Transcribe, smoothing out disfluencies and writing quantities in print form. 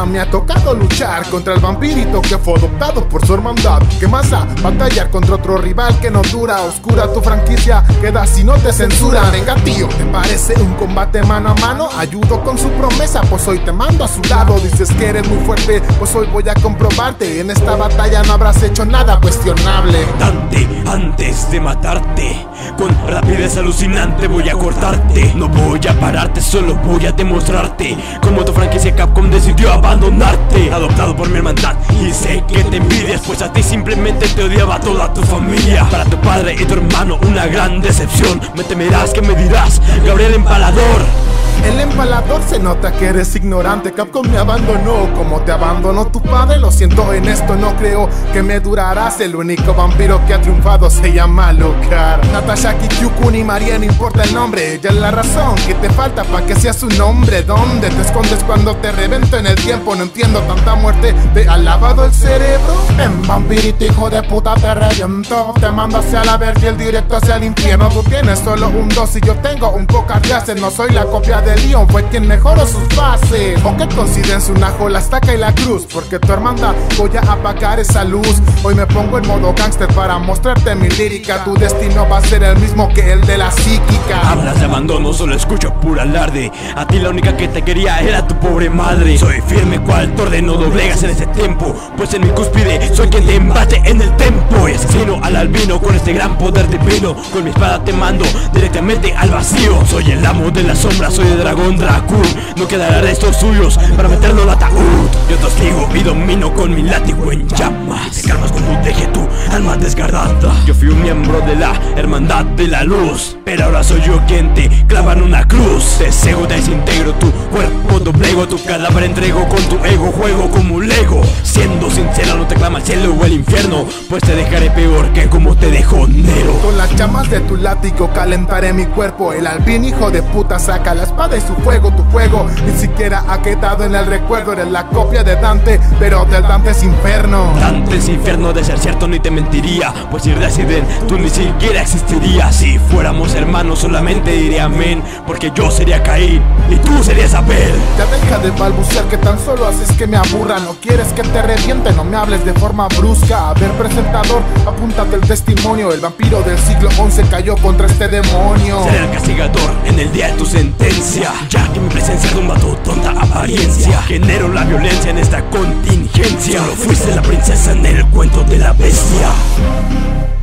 vida me ha tocado luchar contra el vampirito que fue adoptado por su hermandad. ¿Qué más da? Batallar contra otro rival que no dura. Oscura tu franquicia, queda si no te censura. Venga tío, ¿te parece un combate mano a mano? Ayudo con su promesa, pues hoy te mando a su lado. Dices que eres muy fuerte, pues hoy voy a comprobarte. En esta batalla no habrás hecho nada cuestionable. Dante, antes de matarte, con rapidez alucinante voy a cortarte. No voy a pararte, solo voy a demostrarte cómo tu franquicia Capcom decidió abandonarte. Adoptado por mi hermandad y sé que te envidias, pues a ti simplemente te odiaba toda tu familia. Para tu padre y tu hermano una gran decepción. Me temerás, que me dirás, Gabriel Empalador. El empalador se nota que eres ignorante. Capcom me abandonó como te abandonó tu padre. Lo siento, en esto no creo que me durarás. El único vampiro que ha triunfado se llama Alucard. Natasha, Kikyukun y María, no importa el nombre. Ella es la razón que te falta para que seas un hombre. ¿Dónde te escondes cuando te revento en el tiempo? No entiendo tanta muerte, ¿te ha lavado el cerebro? En vampirito hijo de puta te reviento. Te mando hacia la verga y el directo hacia el infierno. Tú tienes solo un 2 y yo tengo un Pocardiace. No soy la copia de Leon, fue quien mejoró sus bases. O que coincidencia una la estaca y la cruz, porque tu hermandad voy a apagar esa luz. Hoy me pongo en modo gangster para mostrarte mi lírica. Tu destino va a ser el mismo que el de la psíquica. Hablas de abandono, solo escucho puro alarde. A ti la única que te quería era tu pobre madre. Soy firme cual torre, no doblegas en ese tiempo, pues en mi cúspide soy quien te embate en el tempo. Y asesino al albino con este gran poder divino. Con mi espada te mando directamente al vacío. Soy el amo de la sombra, soy el dragón Dracul. No quedará restos suyos para meterlo al ataúd. Yo te hostigo y domino con mi látigo en llamas. Te calmas cuando deje tu alma desgarrada. Yo fui un miembro de la hermandad de la luz, pero ahora soy yo quien te clava en una cruz. Te cego, desintegro tu cuerpo, doblego tu cadáver, entrego con tu ego, juego como un lego. Siendo sincero, no te clama el cielo o el infierno, pues te dejaré peor que como te dejó Nero. Con las llamas de tu látigo calentaré mi cuerpo. El albino hijo de puta saca la espada y su fuego. Tu fuego ni siquiera ha quedado en el recuerdo. Eres la copia de Dante, pero del Dante es infierno. Dante es infierno, de ser cierto ni te mentiría, pues si Resident tú ni siquiera existirías. Si fuéramos hermanos solamente diría amén, porque yo sería Caín y tú serías Abel. Ya deja de balbucear que tan solo haces que me aburra. No quieres que te reviente, no me hables de forma brusca. A ver presentador, apúntate el testimonio. El vampiro del siglo XI cayó contra este demonio. Seré el castigador en el día de tu sentencia, ya que mi presencia de un vato tonta apariencia generó la violencia en esta contingencia. Solo fuiste la princesa en el cuento de la bestia.